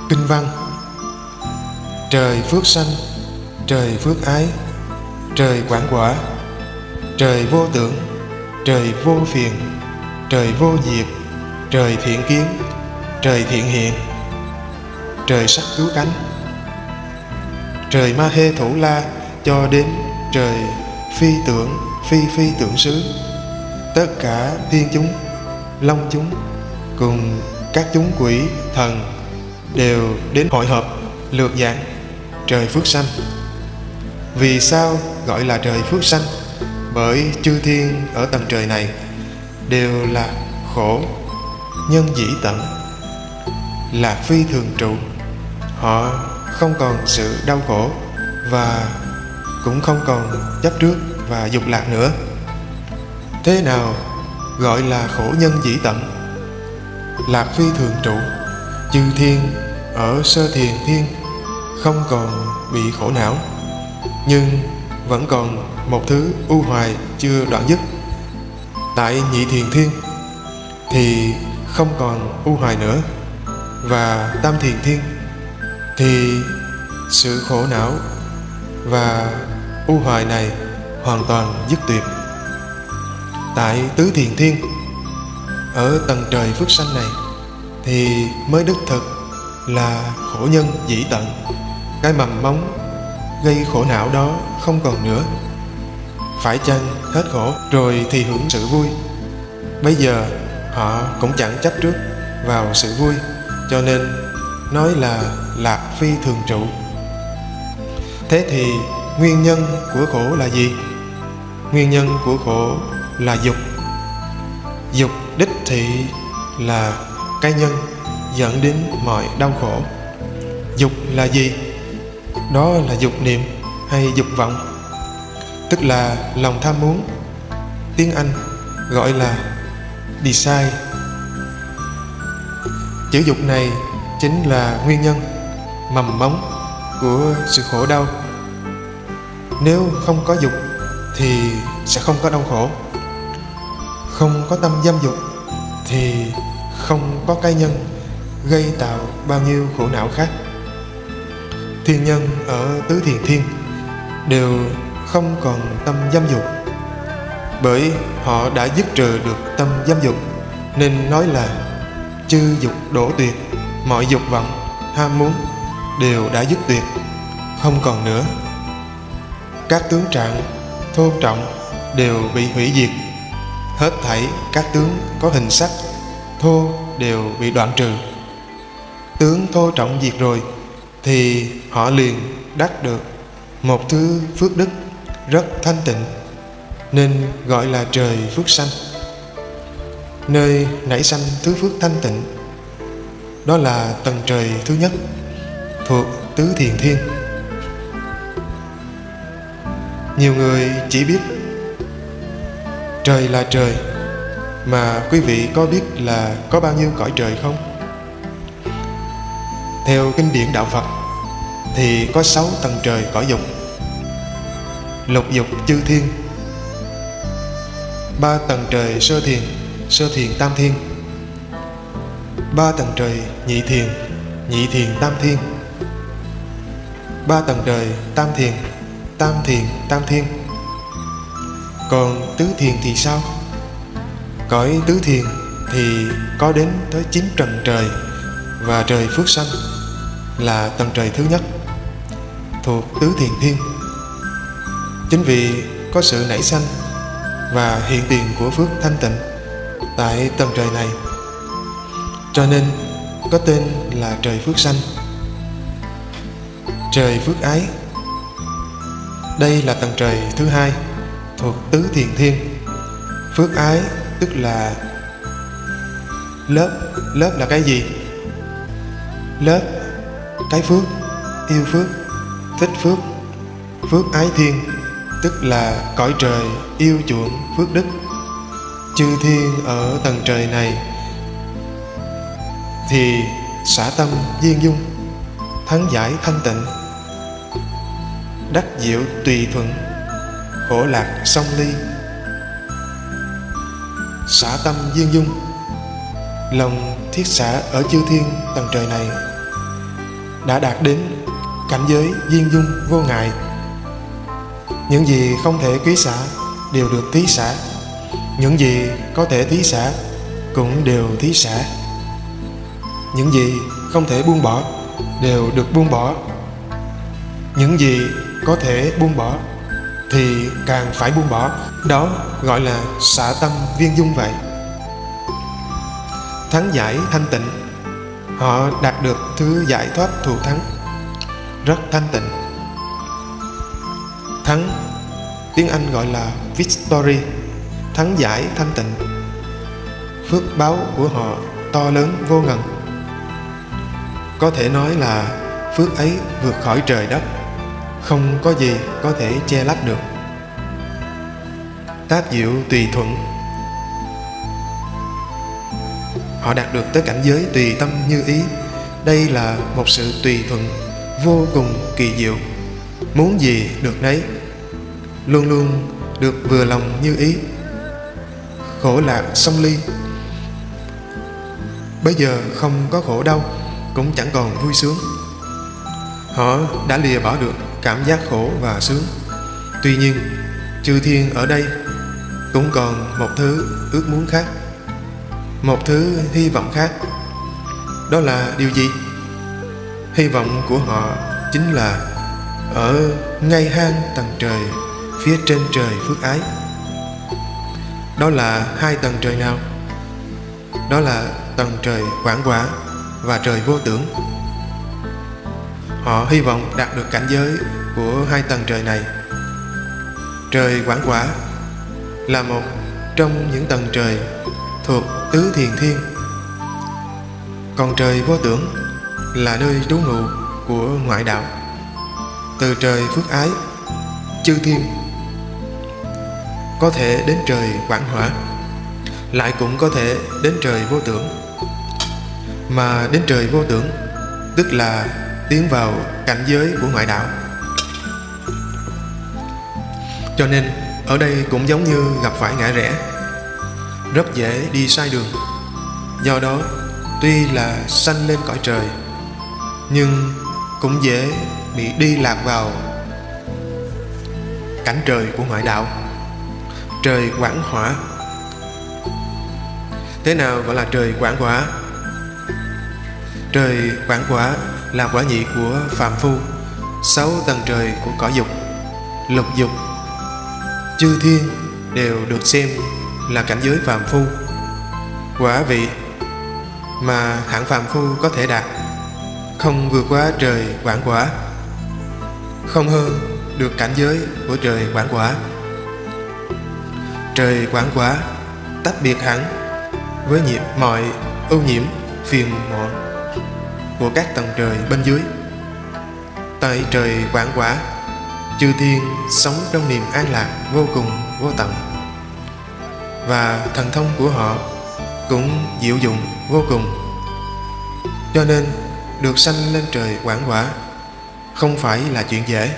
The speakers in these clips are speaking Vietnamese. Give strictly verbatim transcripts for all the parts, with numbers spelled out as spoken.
Kinh văn: trời phước sanh, trời phước ái, trời quảng quả, trời vô tưởng, trời vô phiền, trời vô diệt, trời thiện kiến, trời thiện hiện, trời sắc cứu cánh, trời ma hê thủ la, cho đến trời phi tưởng, phi phi tưởng xứ. Tất cả thiên chúng, long chúng cùng các chúng quỷ thần đều đến hội họp lược giảng trời phước sanh. Vì sao gọi là trời phước sanh? Bởi chư thiên ở tầng trời này đều là khổ nhân dĩ tận, lạc phi thường trụ. Họ không còn sự đau khổ và cũng không còn chấp trước và dục lạc nữa. Thế nào gọi là khổ nhân dĩ tận, lạc phi thường trụ? Chư thiên ở sơ thiền thiên không còn bị khổ não, nhưng vẫn còn một thứ u hoài chưa đoạn dứt. Tại nhị thiền thiên thì không còn u hoài nữa, và tam thiền thiên thì sự khổ não và u hoài này hoàn toàn dứt tuyệt. Tại tứ thiền thiên, ở tầng trời phước sanh này, thì mới đích thực là khổ nhân dĩ tận. Cái mầm móng gây khổ não đó không còn nữa. Phải chăng hết khổ rồi thì hưởng sự vui? Bây giờ họ cũng chẳng chấp trước vào sự vui, cho nên nói là lạc phi thường trụ. Thế thì nguyên nhân của khổ là gì? Nguyên nhân của khổ là dục. Dục đích thị là cái nhân dẫn đến mọi đau khổ. Dục là gì? Đó là dục niệm hay dục vọng, tức là lòng tham muốn. Tiếng Anh gọi là desire. Chữ dục này chính là nguyên nhân, mầm móng của sự khổ đau. Nếu không có dục thì sẽ không có đau khổ. Không có tâm dâm dục thì không có cái nhân gây tạo bao nhiêu khổ não khác. Thiên nhân ở tứ thiền thiên đều không còn tâm dâm dục, bởi họ đã dứt trừ được tâm dâm dục, nên nói là chư dục đổ tuyệt. Mọi dục vọng, ham muốn đều đã dứt tuyệt, không còn nữa. Các tướng trạng thô trọng đều bị hủy diệt. Hết thảy các tướng có hình sắc thô đều bị đoạn trừ. Tướng thô trọng diệt rồi thì họ liền đắc được một thứ phước đức rất thanh tịnh, nên gọi là trời phước sanh. Nơi nảy sanh thứ phước thanh tịnh đó là tầng trời thứ nhất thuộc tứ thiền thiên. Nhiều người chỉ biết trời là trời, mà quý vị có biết là có bao nhiêu cõi trời không? Theo kinh điển đạo Phật thì có sáu tầng trời cõi dục: lục dục chư thiên, ba tầng trời sơ thiền, sơ thiền tam thiên, ba tầng trời nhị thiền, nhị thiền tam thiên, ba tầng trời tam thiền, tam thiền tam thiên. Còn tứ thiền thì sao? Cõi tứ thiền thì có đến tới chín trần trời, và trời phước sanh là tầng trời thứ nhất thuộc tứ thiền thiên. Chính vì có sự nảy sanh và hiện tiền của phước thanh tịnh tại tầng trời này, cho nên có tên là trời phước sanh. Trời phước ái, đây là tầng trời thứ hai thuộc tứ thiền thiên. Phước ái tức là lớp. Lớp là cái gì? Lớp cái phước, yêu phước, thích phước. Phước ái thiên tức là cõi trời yêu chuộng phước đức. Chư thiên ở tầng trời này thì xả tâm viên dung, thắng giải thanh tịnh, đắc diệu tùy thuận, khổ lạc song ly. Xả tâm viên dung, lòng thiết xả ở chư thiên tầng trời này đã đạt đến cảnh giới viên dung vô ngại. Những gì không thể quý xả đều được thí xả, những gì có thể thí xả cũng đều thí xả, những gì không thể buông bỏ đều được buông bỏ, những gì có thể buông bỏ thì càng phải buông bỏ. Đó gọi là xả tâm viên dung vậy. Thắng giải thanh tịnh, họ đạt được thứ giải thoát thù thắng, rất thanh tịnh. Thắng, tiếng Anh gọi là victory, thắng giải thanh tịnh. Phước báo của họ to lớn vô ngần, có thể nói là phước ấy vượt khỏi trời đất, không có gì có thể che lấp được. Tác diệu tùy thuận, họ đạt được tới cảnh giới tùy tâm như ý. Đây là một sự tùy thuận vô cùng kỳ diệu, muốn gì được nấy, luôn luôn được vừa lòng như ý. Khổ lạc song ly, bây giờ không có khổ đau, cũng chẳng còn vui sướng. Họ đã lìa bỏ được cảm giác khổ và sướng. Tuy nhiên, chư thiên ở đây cũng còn một thứ ước muốn khác, một thứ hy vọng khác. Đó là điều gì? Hy vọng của họ chính là ở ngay hang tầng trời phía trên trời phước ái. Đó là hai tầng trời nào? Đó là tầng trời quảng quả và trời vô tưởng. Họ hy vọng đạt được cảnh giới của hai tầng trời này. Trời quảng quả là một trong những tầng trời thuộc tứ thiền thiên, còn trời vô tưởng là nơi trú ngụ của ngoại đạo. Từ trời phước ái, chư thiên có thể đến trời quảng hỏa, lại cũng có thể đến trời vô tưởng. Mà đến trời vô tưởng tức là tiến vào cảnh giới của ngoại đạo. Cho nên ở đây cũng giống như gặp phải ngã rẽ, rất dễ đi sai đường. Do đó tuy là sanh lên cõi trời, nhưng cũng dễ bị đi lạc vào cảnh trời của ngoại đạo, trời quảng hỏa. Thế nào gọi là trời quảng quả? Trời quảng quả là quả nhị của phàm phu, sáu tầng trời của cõi dục, lục dục, chư thiên đều được xem là cảnh giới phàm phu. Quả vị mà hạng phàm phu có thể đạt không vượt qua trời quảng quả, không hơn được cảnh giới của trời quảng quả. Trời quảng quả tách biệt hẳn với nhiễm mọi ưu nhiễm phiền muộn của các tầng trời bên dưới. Tại trời quảng quả, chư thiên sống trong niềm an lạc vô cùng vô tận, và thần thông của họ cũng diệu dụng vô cùng. Cho nên được sanh lên trời quảng quả không phải là chuyện dễ.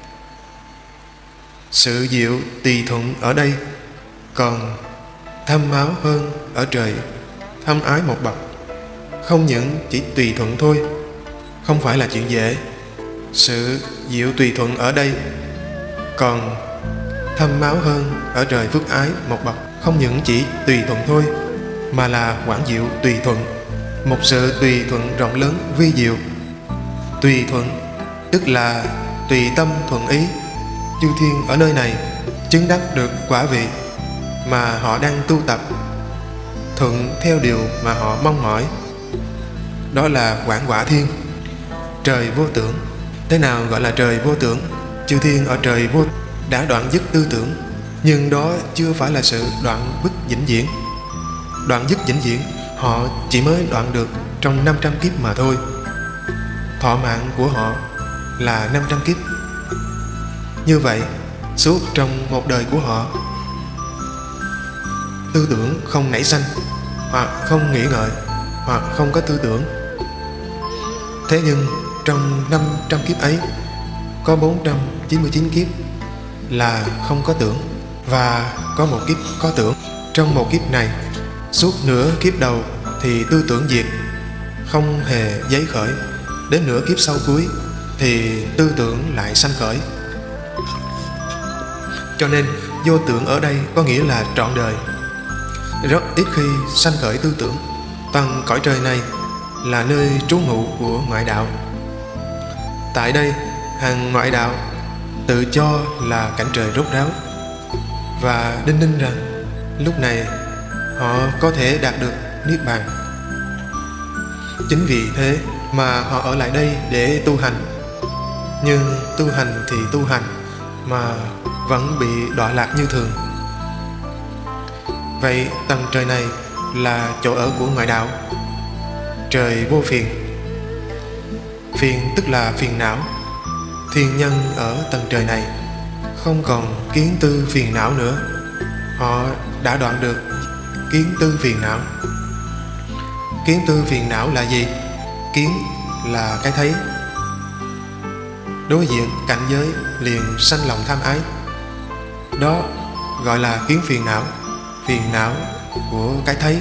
Sự diệu tùy thuận ở đây còn thâm áo hơn ở trời thâm ái một bậc. Không những chỉ tùy thuận thôi, không phải là chuyện dễ. Sự diệu tùy thuận ở đây còn thâm máu hơn ở trời phước ái một bậc. Không những chỉ tùy thuận thôi, mà là quảng diệu tùy thuận, một sự tùy thuận rộng lớn vi diệu. Tùy thuận tức là tùy tâm thuận ý. Chư thiên ở nơi này chứng đắc được quả vị mà họ đang tu tập, thuận theo điều mà họ mong mỏi. Đó là quảng quả thiên, trời vô tưởng. Thế nào gọi là trời vô tưởng? Chư thiên ở trời vô đã đoạn dứt tư tưởng, nhưng đó chưa phải là sự đoạn dứt vĩnh viễn. Đoạn dứt vĩnh viễn họ chỉ mới đoạn được trong năm trăm kiếp mà thôi. Thọ mạng của họ là năm trăm kiếp. Như vậy, suốt trong một đời của họ, tư tưởng không nảy sanh, hoặc không nghĩ ngợi, hoặc không có tư tưởng. Thế nhưng trong năm trăm kiếp ấy, có bốn trăm chín mươi chín kiếp là không có tưởng, và có một kiếp có tưởng. Trong một kiếp này, suốt nửa kiếp đầu thì tư tưởng diệt, không hề giấy khởi, đến nửa kiếp sau cuối thì tư tưởng lại sanh khởi. Cho nên vô tưởng ở đây có nghĩa là trọn đời, rất ít khi sanh khởi tư tưởng. Toàn cõi trời này là nơi trú ngụ của ngoại đạo. Tại đây hàng ngoại đạo tự cho là cảnh trời rốt ráo và đinh ninh rằng lúc này họ có thể đạt được niết bàn. Chính vì thế mà họ ở lại đây để tu hành. Nhưng tu hành thì tu hành mà vẫn bị đọa lạc như thường. Vậy tầng trời này là chỗ ở của ngoại đạo, trời vô phiền. Phiền tức là phiền não. Thiên nhân ở tầng trời này không còn kiến tư phiền não nữa. Họ đã đoạn được kiến tư phiền não. Kiến tư phiền não là gì? Kiến là cái thấy. Đối diện cảnh giới liền sanh lòng tham ái. Đó gọi là kiến phiền não, phiền não của cái thấy.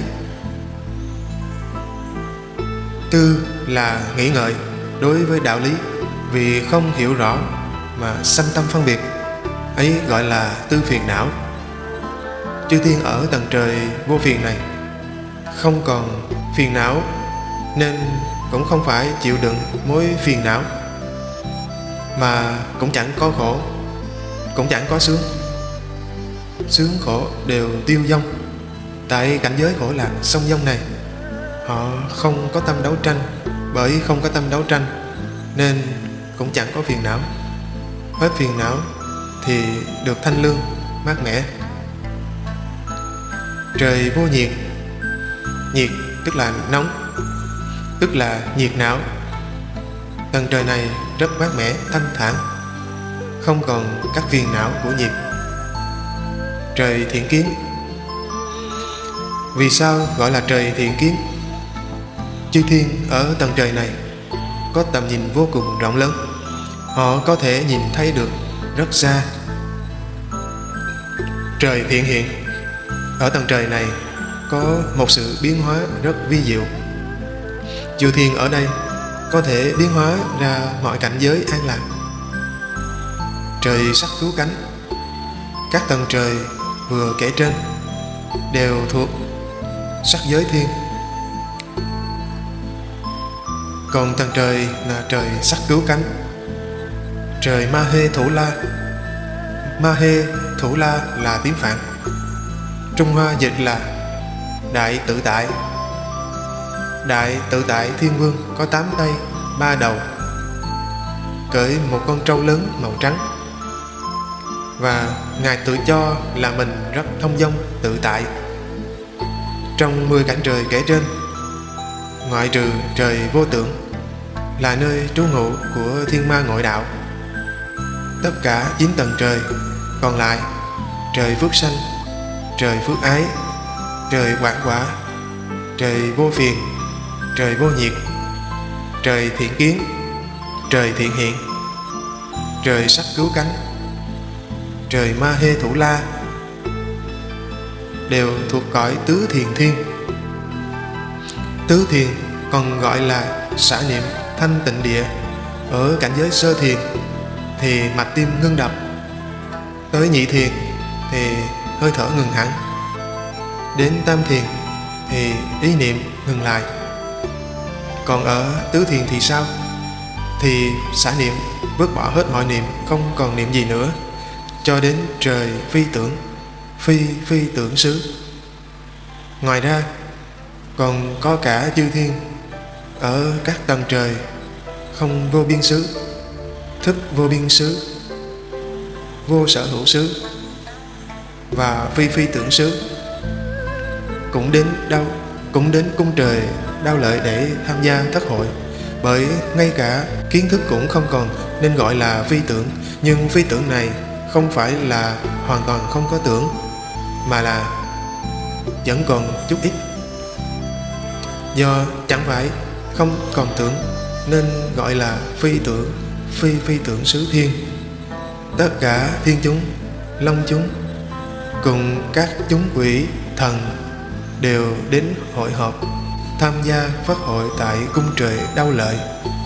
Tư là nghĩ ngợi đối với đạo lý, vì không hiểu rõ mà sanh tâm phân biệt, ấy gọi là tư phiền não. Chư thiên ở tầng trời vô phiền này không còn phiền não, nên cũng không phải chịu đựng mối phiền não, mà cũng chẳng có khổ, cũng chẳng có sướng. Sướng khổ đều tiêu vong. Tại cảnh giới khổ lạc song vong này, họ không có tâm đấu tranh. Bởi không có tâm đấu tranh nên cũng chẳng có phiền não. Hết phiền não thì được thanh lương, mát mẻ. Trời vô nhiệt. Nhiệt tức là nóng, tức là nhiệt não. Tầng trời này rất mát mẻ, thanh thản, không còn các phiền não của nhiệt. Trời thiện kiến. Vì sao gọi là trời thiện kiến? Chư thiên ở tầng trời này có tầm nhìn vô cùng rộng lớn. Họ có thể nhìn thấy được rất xa. Trời thiện hiện. Ở tầng trời này có một sự biến hóa rất vi diệu. Chư thiên ở đây có thể biến hóa ra mọi cảnh giới an lạc. Trời sắc cứu cánh. Các tầng trời vừa kể trên đều thuộc sắc giới thiên. Còn tầng trời là trời sắc cứu cánh, trời Ma Hê Thủ La. Ma Hê Thủ La là tiếng Phạn, Trung Hoa dịch là Đại Tự Tại. Đại Tự Tại Thiên Vương có tám tay, ba đầu, cưỡi một con trâu lớn màu trắng. Và Ngài tự cho là mình rất thông dong tự tại. Trong mười cảnh trời kể trên, ngoại trừ trời vô tưởng là nơi trú ngụ của thiên ma ngoại đạo, tất cả chín tầng trời còn lại, trời phước sanh, trời phước ái, trời quảng quả, trời vô phiền, trời vô nhiệt, trời thiện kiến, trời thiện hiện, trời sắc cứu cánh, trời Ma Hê Thủ La, đều thuộc cõi tứ thiền thiên. Tứ thiền còn gọi là xả niệm thanh tịnh địa. Ở cảnh giới sơ thiền thì mạch tim ngưng đập, tới nhị thiền thì hơi thở ngừng hẳn, đến tam thiền thì ý niệm ngừng lại. Còn ở tứ thiền thì sao? Thì xả niệm, vứt bỏ hết mọi niệm, không còn niệm gì nữa, cho đến trời phi tưởng, phi phi tưởng xứ. Ngoài ra còn có cả chư thiên ở các tầng trời không vô biên xứ, thức vô biên xứ, vô sở hữu xứ và phi phi tưởng xứ, cũng đến đâu cũng đến cung trời Đao Lợi để tham gia thất hội. Bởi ngay cả kiến thức cũng không còn nên gọi là phi tưởng. Nhưng phi tưởng này không phải là hoàn toàn không có tưởng, mà là vẫn còn chút ít. Do chẳng phải không còn tưởng nên gọi là phi tưởng, phi phi tưởng xứ thiên. Tất cả thiên chúng, long chúng cùng các chúng quỷ thần đều đến hội họp tham gia pháp hội tại cung trời Đao Lợi.